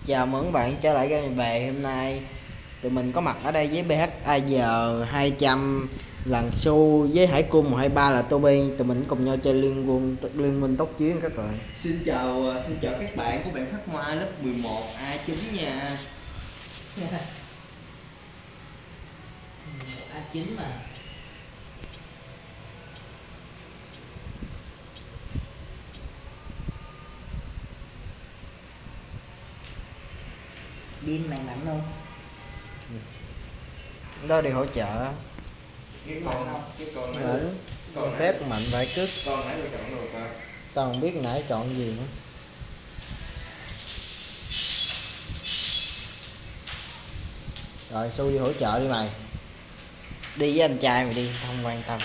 Chào mừng các bạn trở lại game về. Hôm nay tụi mình có mặt ở đây với BHAG 200 lần Su với Hải Cung 123 là Toby. Tụi mình cùng nhau chơi liên minh tốc chiến các bạn. Xin chào các bạn của bạn Phát Hoa lớp 11 A9 nha. A9 mà. Pin này mạnh không? Đó đi hỗ trợ. Cái con Con phép mạnh vậy cứ. Con nãy tôi chọn rồi ta. Tao không biết nãy chọn gì nữa. Rồi Su đi hỗ trợ đi mày. Đi với anh trai mày đi, không quan tâm.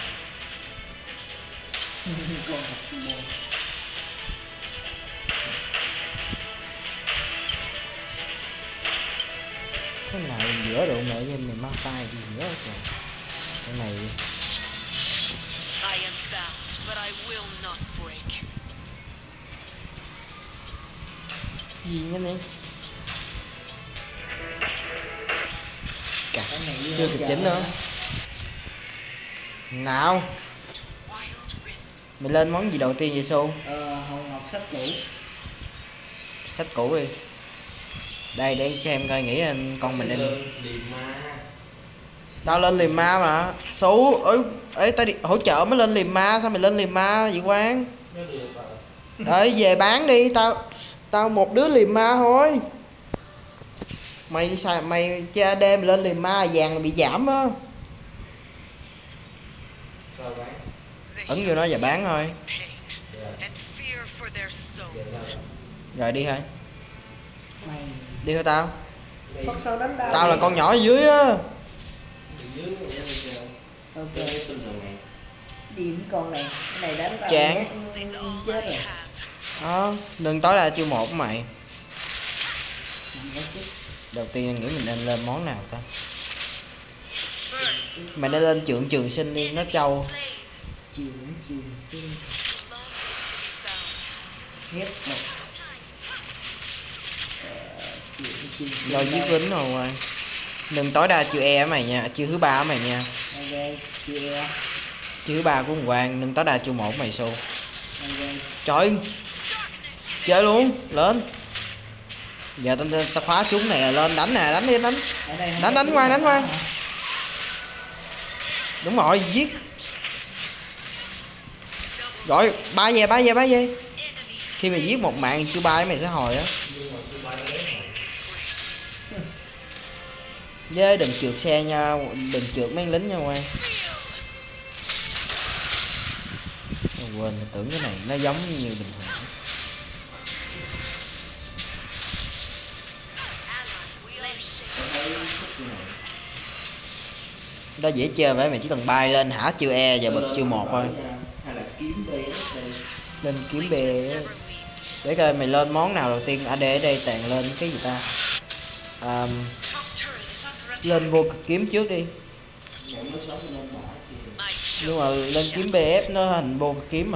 Cái nào giữa độ mẹ với mày mang tay gì nữa trời. Cái này I am bound, but I will not break. gì nhá nè. Cả Cái này đi chưa hỗ kịp trợ chỉnh nữa. hả? Nào, mày lên món gì đầu tiên vậy Su? Hồng ngọc sách cũ. Sách cũ đi. Đây để cho em coi nghĩ anh con mình lên. Sao lên liềm ma mà Su ấy tao đi hỗ trợ mới lên liềm ma, sao mày lên liềm ma vậy Quang? Ơi về bán đi, tao một đứa liềm ma thôi. Mày xài mày chơi AD mày lên liềm ma vàng bị giảm á. Ấn vô nó và bán thôi. And fear for their souls. Rồi đi thôi. Mày Đi thôi tao. Phất sao đánh tao? Tao là con nhỏ ở dưới á. Ok. Điểm con này, cái này đánh tao Chán. Is all chết I rồi. have. Đừng tối đa chiêu một của mày. Mày nói chứ. Đầu tiên anh nghĩ mình nên lên món nào ta? Mày nên lên trượng trường sinh đi, nó trâu. Trường sinh Love is to be bound. hết một. Trường sinh. Rồi giết lính rồi Quang. Đừng tối đa chiêu E ở mày nha, chiêu thứ ba ở mày nha. Ok, chia. Chiêu thứ ba của thằng Quang, đừng tối đa chiêu một mày Su. Ok. Trời, chơi luôn, lên. Giờ tao khóa chúng này lên đánh nè, đánh đi đánh. Ở đây không Đánh có Quang, tiếng đánh Quang. hả? Đúng rồi, giết. Rồi, ba về. Khi mày giết một mạng chiêu ba mày sẽ hồi á. Với đừng trượt xe nha, đừng trượt mấy lính nha Quang. Quên, tưởng cái này nó giống như bình thường. Đó dễ chơi vậy, mày chỉ cần bay lên hả chiêu E và bật chiêu một thôi. Hay là kiếm B Lên kiếm B. Để coi mày lên món nào đầu tiên. AD ở đây tàn lên cái gì ta? Lên vô cực kiếm trước đi. Nhưng mà lên kiếm BF nó hình vô cực kiếm mà.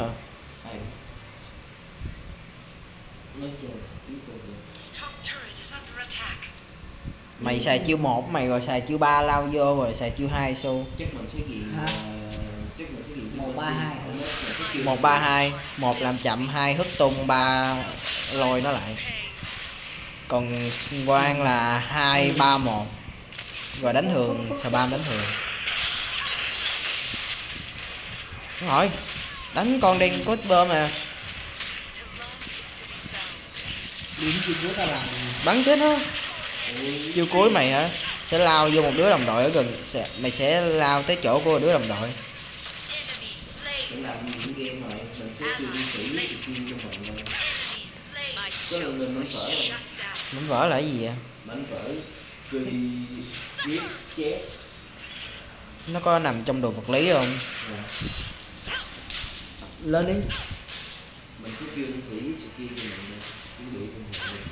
Mày xài chiêu 1 mày rồi xài chiêu 3 lao vô rồi xài chiêu 2 Su. chắc mình sẽ ghiền Hả? chắc mình sẽ ghiền 132. 132, 1 làm chậm, 2 hất tung, 3 lôi nó lại. Còn Quang là 231. Rồi đánh thường, spam đánh thường. Đúng rồi. Đánh con đen có bơm nè. Điểm chi cuối tao làm. Bắn chết nó. Chiêu cuối mày hả? Sẽ lao vô một đứa đồng đội ở gần, mày sẽ lao tới chỗ của đứa đồng đội. để làm những game rồi mình sẽ kêu đi sĩ cho mình thôi. Có lần mình mảnh phở không? Mảnh vỡ là cái gì vậy? Mảnh phở cười viết chết. Nó có nằm trong đồ vật lý không? Lên đi. Mình sẽ kêu đi sĩ cho mình chuẩn bị cho mình.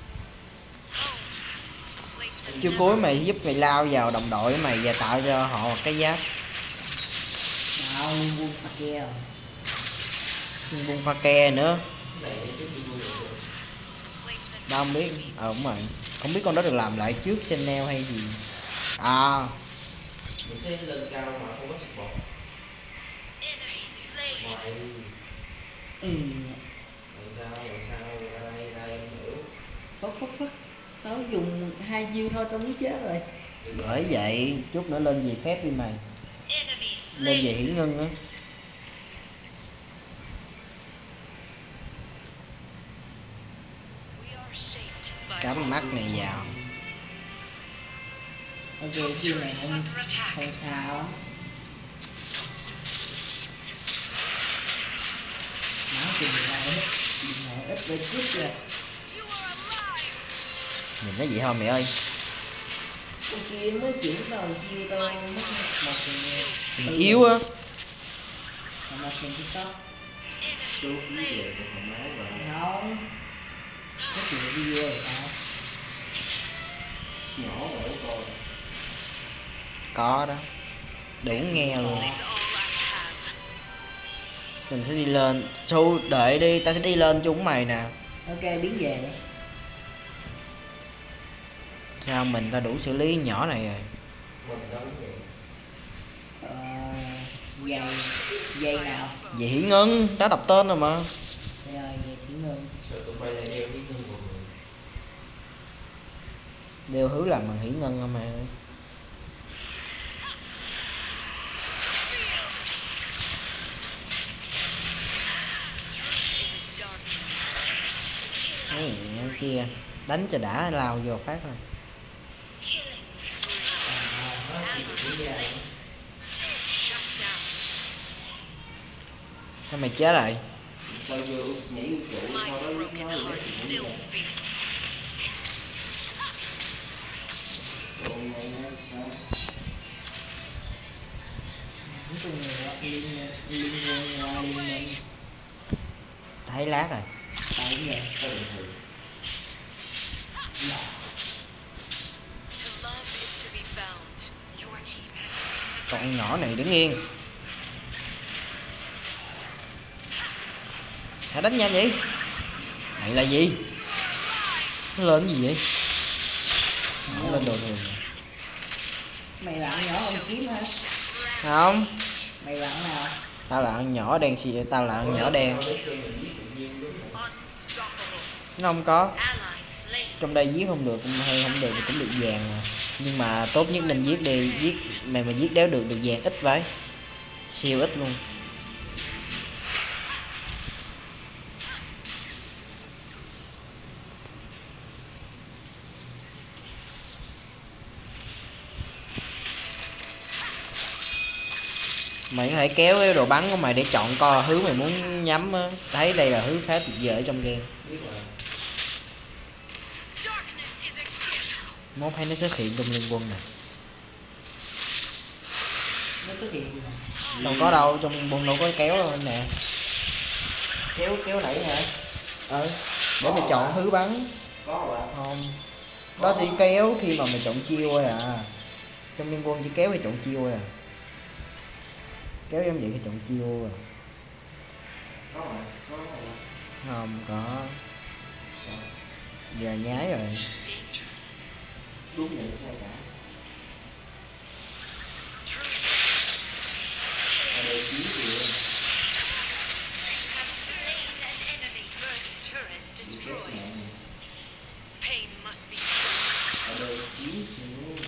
Chiêu cuối mày giúp mày lao vào đồng đội mày và tạo cho họ một cái giáp. Nào, buông phạt kia. Bung pha ke nữa. Tao không biết. Đúng rồi. Không biết con đó được làm lại trước channel hay gì. À. Mình sẽ lên cao mà không có support. Enemy slain. Ngoài ra em hiểu. Phất. Sáu dùng 2 chiêu thôi tao muốn chết rồi. Bởi vậy chút nữa lên về phép đi mày. Enemy Lên về slain. hiển ngân á. We are shaped by Cắm mắt này vào. Ok chiêu này is under attack. không sao. Máu chừng này ít về trước rồi. You are alive. Nhìn thấy gì không mẹ ơi? Con kia mới chuyển vào chiêu tao mất một Mày yếu á. sao mà xem TikTok. Chú ý về cái hầm máu và Không. Chất lượng video rồi sao? nhỏ rồi coi. Có đó. Đủ nghe luôn. Is all I have. Mình sẽ đi lên. Su đợi đi, tao sẽ đi lên chung mày nè. Ok biến về đi. Sao mình ta đủ xử lý nhỏ này rồi. Mình đóng vậy. Dây nào? Vậy hiển ngân, đã đọc tên rồi mà. Rồi về Thủy Ngân. Sợ tụi bay lại đeo cái gương vào người. Đều hứa làm bằng hiển ngân không mày ơi. Mấy kia đánh cho đã lao vô phát rồi. Sao mày chết rồi? Quay vô nhảy vũ trụ My sau đó broken nó heart thì still nó beats. còn này nó sao? Nói chung là liên minh. Thấy lát rồi. Tại cái gì? Có bình thường. To love is to be found. Your team has Con nhỏ này đứng yên. Sao đánh nhanh vậy? Này là gì? Nó lên cái gì vậy? Nó lên đồ thường. Mày là ăn nhỏ không kiếm hả? Không, Mày là ăn nào? tao là con nhỏ đen xì, tao là con nhỏ đen. unstoppable. Nó không có. Ally slain. Trong đây giết không được hay không được thì cũng được vàng mà. Nhưng mà tốt nhất nên giết đi, giết mày mà giết đéo được vàng ít vậy. Siêu ít luôn. Mày có thể kéo cái đồ bắn của mày để chọn coi thứ mày muốn nhắm á. Thấy đây là thứ khá tuyệt vời ở trong game. Darkness is a gift. Mốt thấy nó xuất hiện trong liên quân nè. Nó xuất hiện gì mà? Đâu có đâu, trong liên quân đâu có kéo đâu nè. Kéo nãy hả? Để mày chọn thứ bắn. Có bạn. Không. Đó chỉ kéo khi mà mày chọn chiêu thôi à. Trong liên quân chỉ kéo hay chọn chiêu thôi à. Kéo giống vậy thì chọn chiêu à. Có bạn. Có bạn. Không có. Giờ nhái rồi. Đúng nhận sai cả. Ở đây chiến kìa. Have slain an enemy. First turret destroyed. Pain must be felt. Ở đây chiến kìa.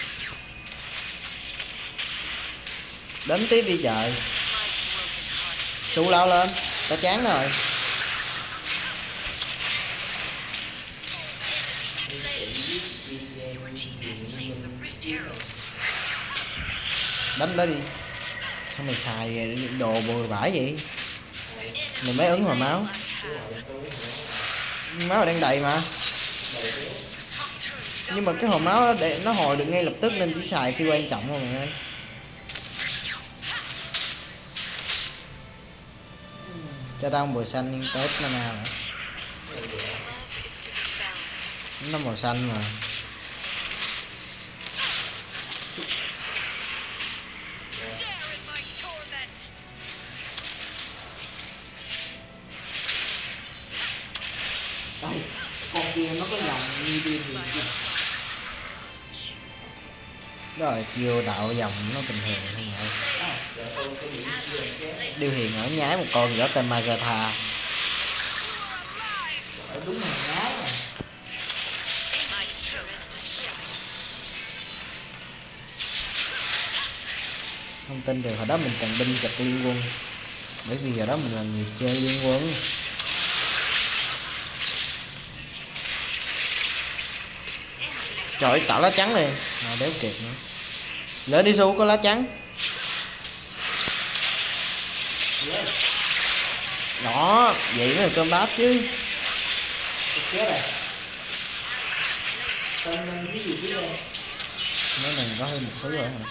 Đánh tiếp đi trời. My broken heart. Su lao lên. Tao chán rồi. Your team has slain the Rift Herald. Đánh đó đi. Sao mày xài đồ bừa bãi vậy? Mày mới ứng hồi máu. Máu đang đầy mà. Nhưng mà cái hồi máu đó để nó hồi được ngay lập tức nên chỉ xài khi quan trọng thôi mày ơi. Cho tao màu xanh tết mana nữa. Love is to be found. Nó màu xanh mà. Share in my torment. Đây, con kia nhưng nó có dòng như điên thì rồi chiêu đạo dòng nó bình thường không rồi. Điêu Hiền ở nhái một con gì đó tên Mazatha. đúng là nhái rồi. My turret destroyed. Không tin được hồi đó mình cần binh giật liên quân, bởi vì hồi đó mình là người chơi liên quân. Trời ơi, tạo lá trắng liền mà đéo kịp nữa. Lên đi Su, có lá trắng đó, vậy mới là cơm đáp chứ. Chết rồi. Tên cái gì chứ đây? Mấy này có hơi một thứ rồi hả?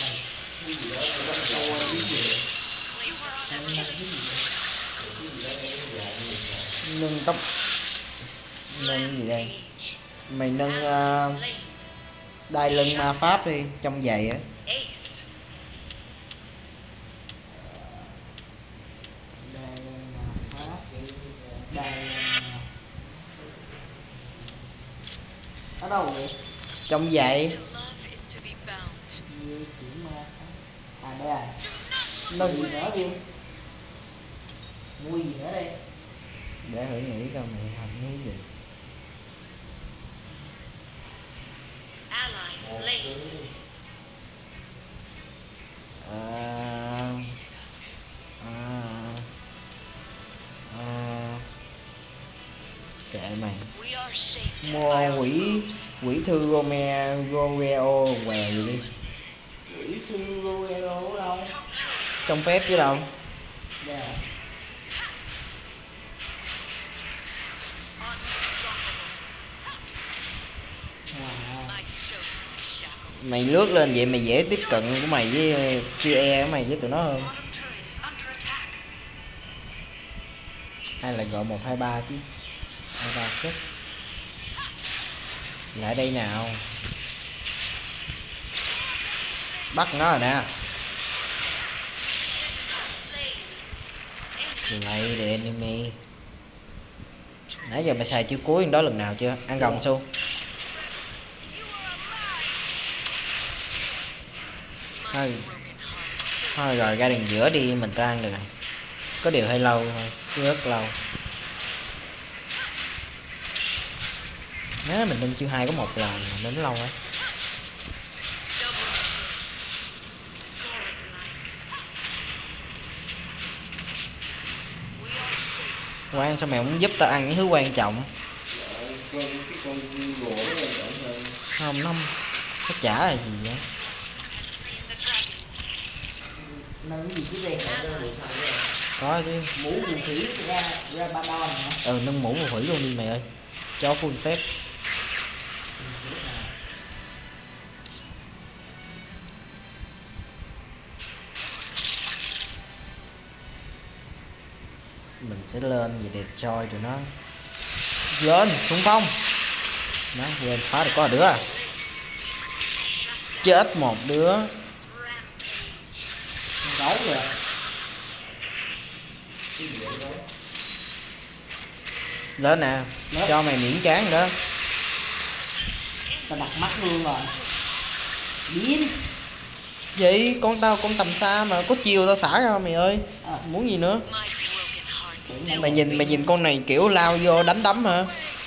Nâng tóc, nâng gì đây? Mày nâng đai lưng ma pháp đi, trong giày á. Ace. Ở đâu vậy? Trong giày. To love is to be bound. Như chỉ ma pháp. À đây à. Nâng gì nữa đi? Mua gì nữa đây? Để thử nghĩ coi mày học cái gì. Ally slain. Kệ mày. We are shaped Mua by our quỷ foes. thư Romeo què gì đi. Quỷ thư Roero đâu? Trong phép chứ đâu. Đây à. Wow. My chosen shackles. Mày lướt lên vậy mày dễ tiếp cận của mày với QE của mày với tụi nó hơn. Bottom turret is under attack. Hay là gọi 123 chứ. 23 xếp. Lại đây nào. Bắt nó rồi nè. Slay the enemy. Nãy giờ mày xài chiêu cuối đó lần nào chưa? Ăn gồng Su. Thôi rồi ra đường giữa đi, mình ta ăn được rồi. Có điều hơi lâu thôi, chứ rất lâu. Nếu mình lên chiêu 2 có một lần đến lâu ấy. Quan sao mày không giúp tao ăn những thứ quan trọng? Không, nó chả là gì vậy? Nâng cái gì chứ đây? Có chứ. Mũ phù thủy ra ba đo hả? Nâng mũ phù thủy luôn đi mày ơi. Cho full phép. Mình sẽ lên vậy để cho tụi nó lên xung phong. Nó quên phá được có đứa à. Chết một đứa. Gấu rồi. Lên nè, cho mày miễn tráng đó. Tao đặt mắt luôn rồi. Biến. Vậy con con tầm xa mà có chiều tao xả ra mày ơi. Muốn gì nữa? Mày nhìn con này kiểu lao vô đánh đấm hả?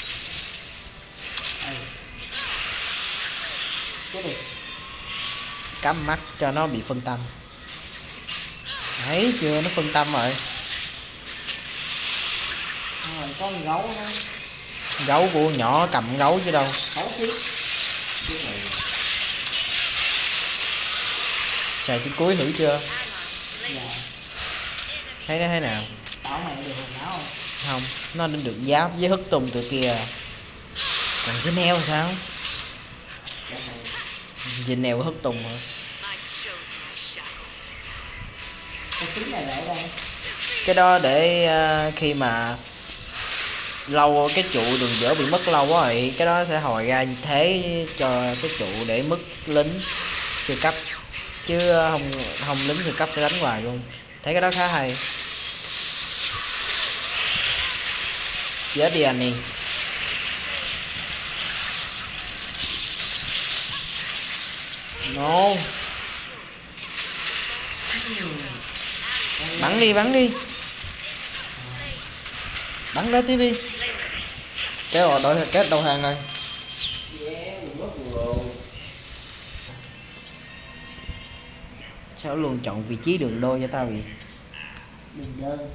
Cắm mắt cho nó bị phân tâm. Thấy chưa, nó phân tâm rồi. Rồi con gấu nữa. Gấu của nhỏ cầm gấu chứ đâu. Gấu xí. Xài cái cuối thử chưa? Dạ. Thấy nó thế nào? Bảo mày được hồi não không? Không, nó nên được giáp với hất tung tụi kia. Còn dê neo sao? Dê neo hất tung hả? Cái tiếng này lại đây. Cái đó để khi mà lâu cái trụ đường dở bị mất lâu quá rồi, cái đó sẽ hồi ra như thế cho cái trụ để mất lính siêu cấp, chứ không lính siêu cấp sẽ đánh hoài luôn. Thấy cái đó khá hay. Chết đi anh đi. No. Bắn đi, bắn đi. Bắn ra TV. Kéo vào đội kết đầu hàng rồi. Sao luôn chọn vị trí đường đôi cho tao vậy? Đường đơn.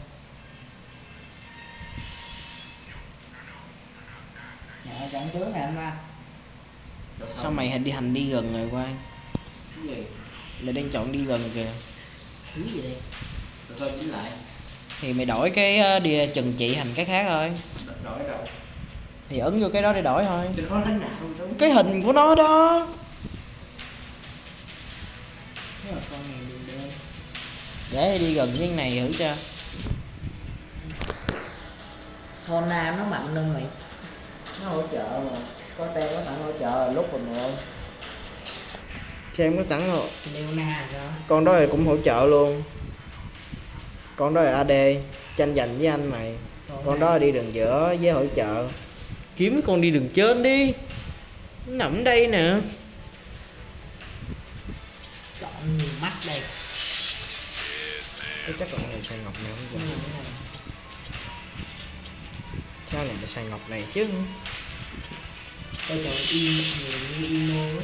Dạ, trận tướng này anh ba. Sao mày đi hành đi gần rồi Quang? Mày đang chọn đi gần kìa. Thứ gì đây? Rồi chính lại. Thì mày đổi cái đi trừng trị thành cái khác thôi. Đổi đâu? Thì ấn vô cái đó để đổi thôi. Cho nó đánh nào đâu. Cái hình của nó đó. Nếu mà con này đường đơn. Để đi gần với cái này thử cho. Sona nó mạnh hơn mày. Nó hỗ trợ mà. Có tem có sẵn hỗ trợ là lúc rồi rồi. Xem có sẵn rồi. Leona sao? Con đó thì cũng hỗ trợ luôn. Con đó là AD, tranh giành với anh mày. Con đó là đi đường giữa với hỗ trợ. Kiếm con đi đường trên đi. Nó nằm đây nè. Chọn nhiều mắt đây. Cái chắc là người xài ngọc này không vậy? Sao lại xài ngọc này chứ? Tôi chọn nhiều như Imo ấy.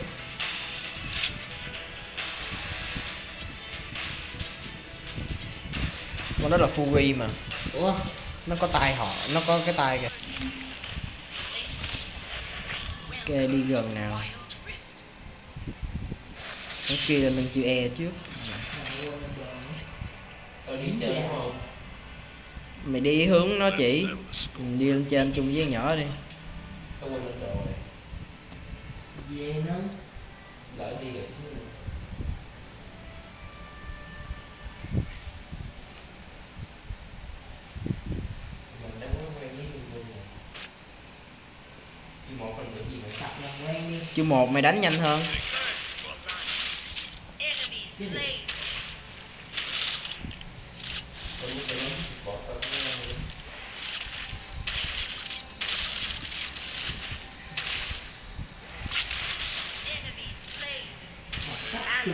Con đó là Fury mà. Ủa? Nó có tay họ, nó có cái tay kìa. Ok, đi gần nào. Cái kia là nâng chữ E trước. Đi chơi đúng không? Mày đi hướng nó chỉ. Mình đi lên trên chung với nhỏ đi. Tôi quên lên rồi. Về nó. Lỡ đi rồi xíu. Mình đang có quen với Linh rồi. Chứ một phần gì mà Tập làm quen đi. Chứ một mày đánh nhanh hơn. Enemy slain. tôi muốn cái nó bọt tao cũng Enemy slain. Chữ.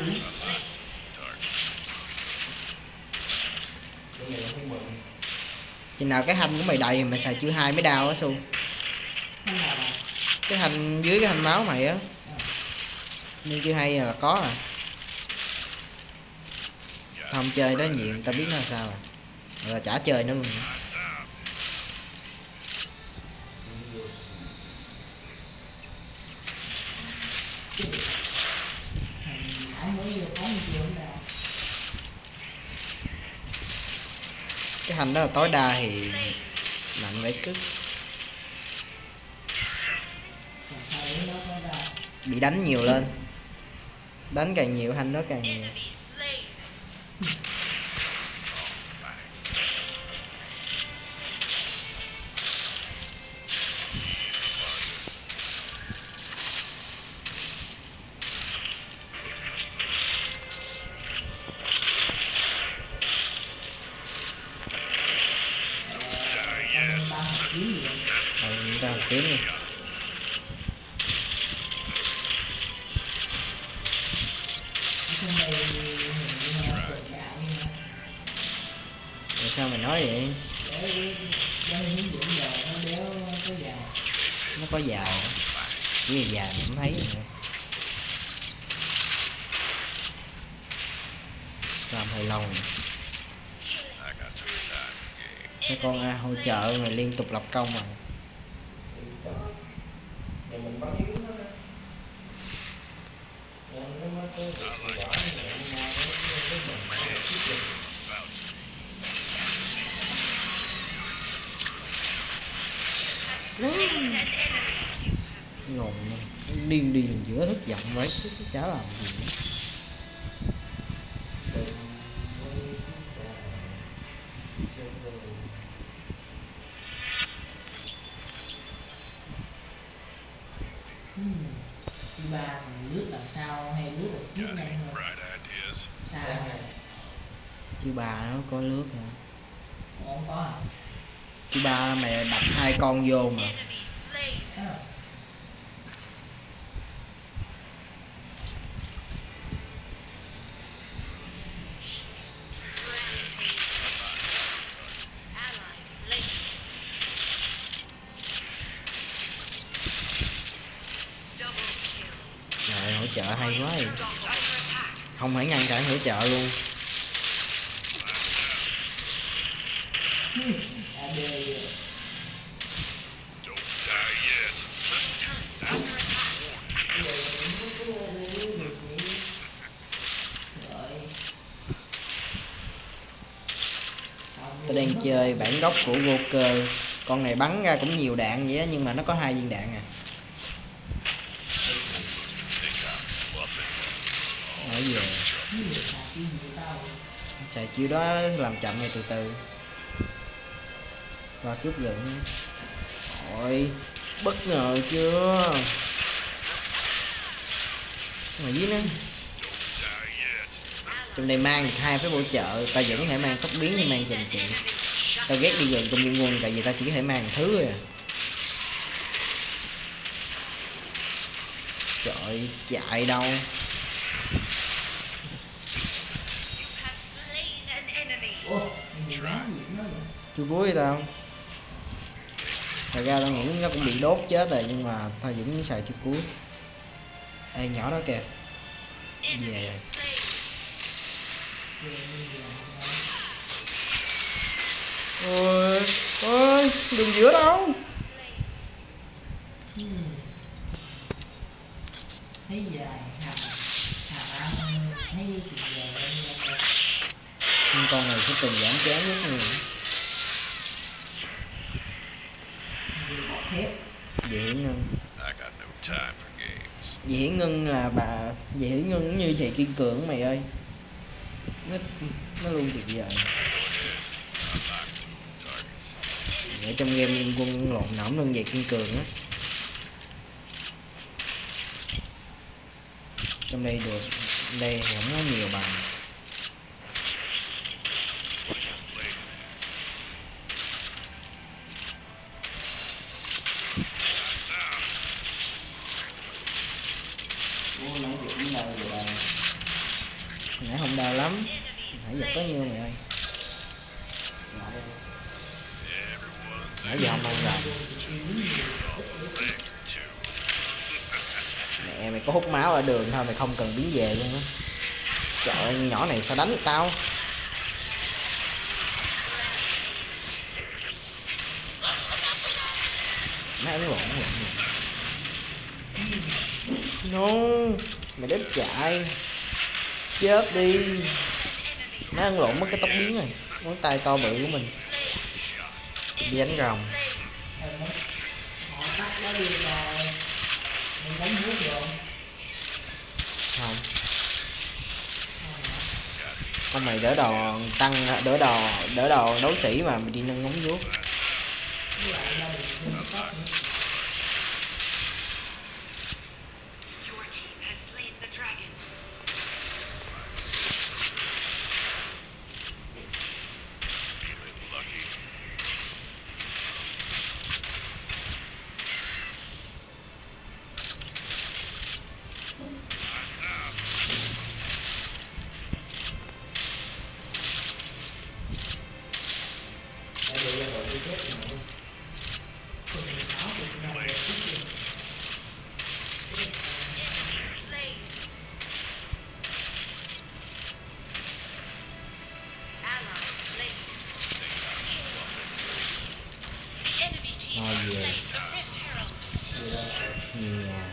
cái này nó không mượn. Chừng nào cái hành của mày đầy mày xài chữ 2 mới đau á Su. Nó nào là Cái hành dưới cái hành máu mày á. Nhưng chữ 2 là có à. Không chơi đó nhiều tao biết nó là sao à. Rồi chả chơi nữa luôn. nãy mới vô phóng chưa không nào. Cái hành đó là tối đa thì mạnh vậy cứ Còn hai đứa đó có ra. bị đánh nhiều lên. Đánh càng nhiều hành nó càng nhiều. Enemy slain. Anh ba học kiếm gì vậy? Người ta kiếm đi. Ở trên đây hình như là tự chạy nha. Rồi sao mày nói vậy? Để hướng dẫn giờ nó đéo có dài. Nó có dài hả? Cái gì dài mà không thấy rồi. Làm hơi lâu rồi. Sao con hỗ trợ mày liên tục lập công mà. Nhà mình bắn yếu nó đó. Nó mới có hiệu quả như vậy nhưng mà nó bẩn nó chút gì. Ngồn điên đi giữa thức giận vậy chả làm gì nữa. Thứ ba thì lướt làm sao hay lướt được trước nhanh hơn? Sao? Chứ bà nó có lướt hả? Không có à? Chứ ba mày đập 2 con vô mà. Enemy slain. Đó. Trời, hỗ trợ hay quá vậy. Không phải ngăn cản hỗ trợ luôn. Tôi đang chơi bản gốc của Joker. Con này bắn ra cũng nhiều đạn vậy á, nhưng mà nó có 2 viên đạn à. Ở về xài chiêu đó làm chậm này từ từ. Và cướp giận. Ôi, bất ngờ chưa? Mà dưới nó trong đây mang 2 phép bổ trợ, ta vẫn có thể mang tốc biến như mang trình kiện. Tao ghét đi gần trong liên quân tại vì ta chỉ có thể mang thứ rồi à. Trời, chạy đâu? Chưa cuối tao. Thật ra tao nghĩ nó cũng bị đốt chết rồi, nhưng mà tao vẫn xài chưa cuối. Ê, nhỏ đó kìa. Về. Ôi, ôi, đường giữa đâu? Thấy dài thấy chuyện dài. Con này sẽ từng giảm chán nhất người. Dị Hiển Ngân. Dị Hiển Ngân là bà. Dị Hiển Ngân như thầy Kiên Cường mày ơi. Nó luôn tuyệt vời. Ở trong game Liên Quân lộn nỏng hơn về Kiên Cường á. Trong đây được. Đây không có nhiều bằng. Nãy không đau lắm. Nãy giờ có nhiêu mày ơi. Nãy giờ không ăn rồi. Mẹ mày có hút máu ở đường thôi, mày không cần biến về luôn á. Trời ơi, nhỏ này sao đánh được tao. Má ấn lộn. No, mày đến chạy. Chết đi. Má ấn lộn mất cái tóc biến rồi. Ngón tay to bự của mình. Đi đánh rồng. Họ tắt nó đi rồi. Mình đánh nước rồi. Không. Con mày đỡ đồ tăng, đỡ đồ đấu sĩ mà mày đi nâng ngóng vuốt. Thôi về. Nhiều nhà.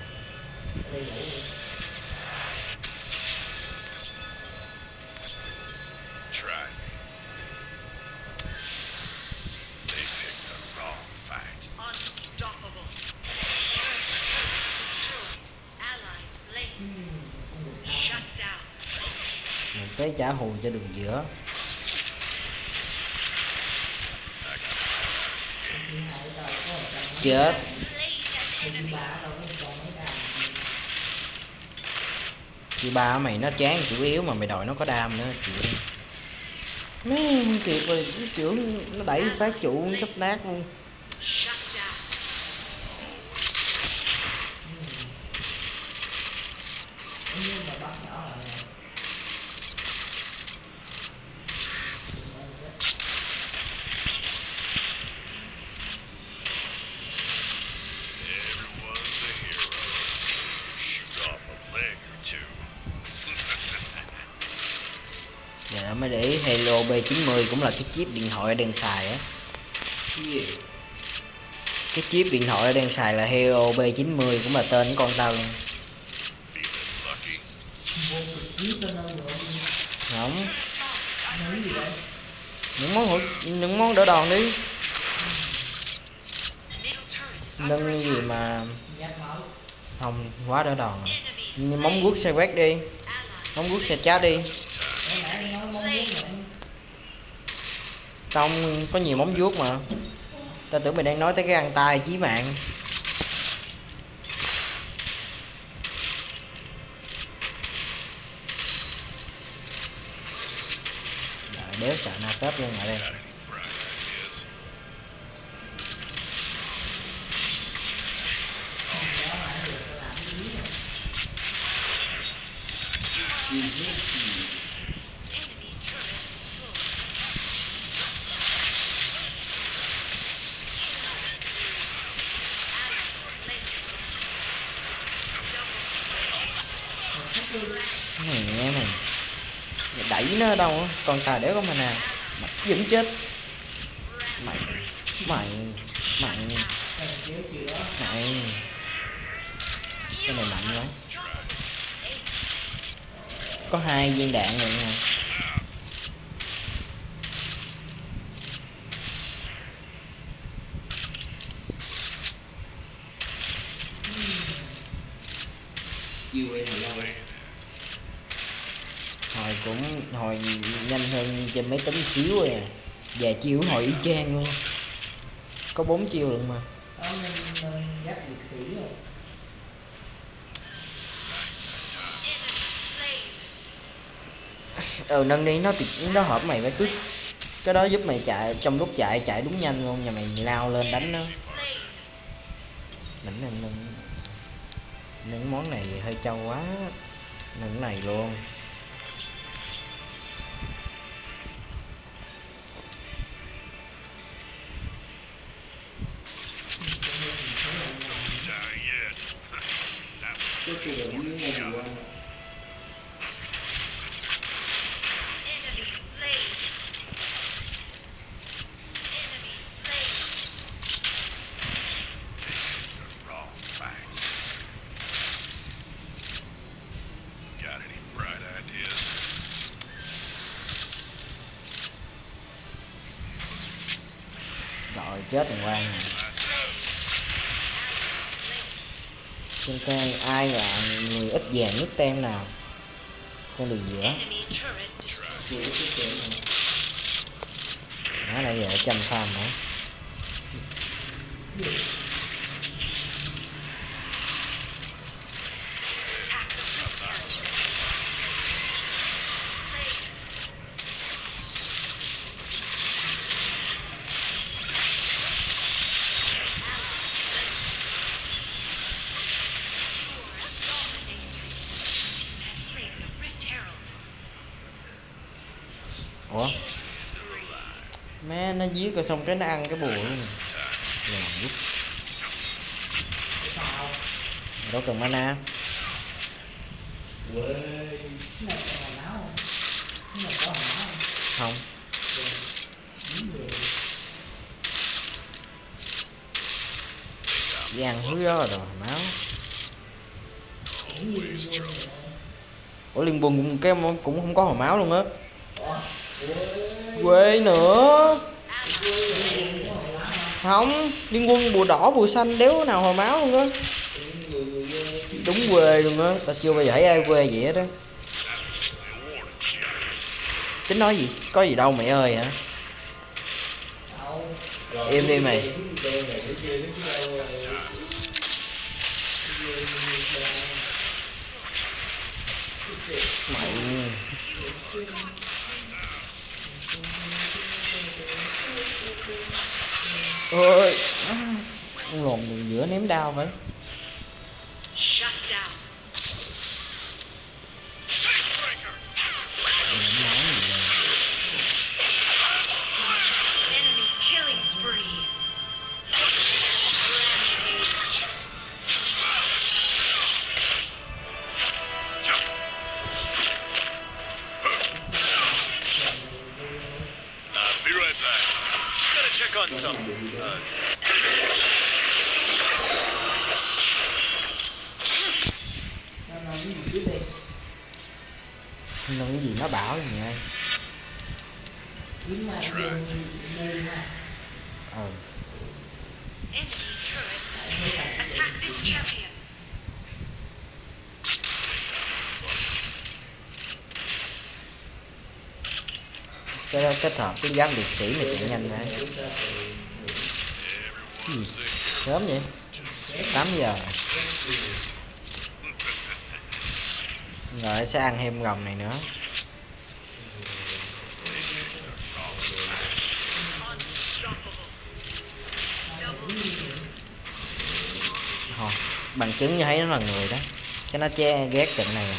Mình tới trả hù cho đường giữa. Chết. Chị ba mày nó chán chủ yếu mà mày đòi nó có đam nữa chịu. Mấy kịp rồi, kiểu nó đẩy phát trụ sắp nát luôn. Giờ mới để ý Halo B90 cũng là cái chip điện thoại đang xài á. Cái chip điện thoại đang xài là Halo B90 cũng là tên của con tao luôn. Không. Những món đỡ đòn đi. Nâng gì mà không quá đỡ đòn rồi. Móng vuốt xe quét đi. Móng vuốt xe chát đi. Không có nhiều móng vuốt mà. Tao tưởng mày đang nói tới cái găng tay chí mạng. Đợi đéo sợ na sếp luôn ở đây. Mẹ mày đẩy nó ở đâu á, con tao đéo có mana mày vẫn chết. Mày cái này mạnh quá. Có 2 viên đạn rồi nha. Hồi nhanh hơn trên mấy tính xíu rồi à. Và chiêu hồi y chang luôn. Có 4 chiêu luôn mà. Nâng đi nó hợp mày phải cứ cái đó giúp mày chạy trong lúc chạy đúng nhanh luôn. Nhà mày lao lên đánh nó. Những món này hơi trâu quá. Những này luôn. Rồi chết thằng Quang này. Trên cây ai là người ít vàng nhất tem nào? Con đường giữa. Nó đây giờ chăm farm nữa. Ủa? Má nó giết rồi xong cái nó ăn cái bùa luôn. Đâu cần mana. Không. Đi ăn thứ đó rồi máu. Ủa liên quân cũng không có hồi máu luôn á. Quê nữa. Không, liên quân bùa đỏ bùa xanh đéo nào hồi máu luôn á. Đúng quê luôn á, tao chưa bao giờ thấy ai quê vậy hết đó. Tính nói gì, có gì đâu mẹ ơi hả? Im đi mày. Mày ôi lồn đường giữa ném đao vậy. Nó cái gì nó bảo là nghe. Kiếm mà buông ha. Enemy turret. Attack this champion. Cái kết hợp cái giám liệt sĩ này chạy nhanh mà. Cái gì? Sớm vậy? 8 giờ. Rồi sẽ ăn thêm gồng này nữa. Thôi, bằng chứng như thấy nó là người đó. Cái nó che ghét trận này.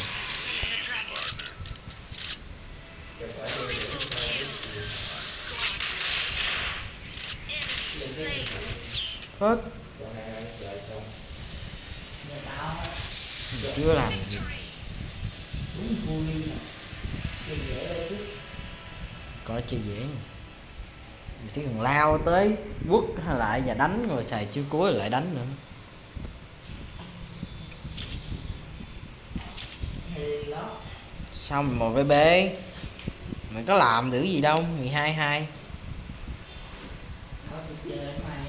Phớt. Chưa làm gì. Có chơi dễ. Chỉ cần lao tới quất lại và đánh rồi xài chiêu cuối lại đánh nữa. Xong 1VB. Mày có làm được gì đâu, 12-2.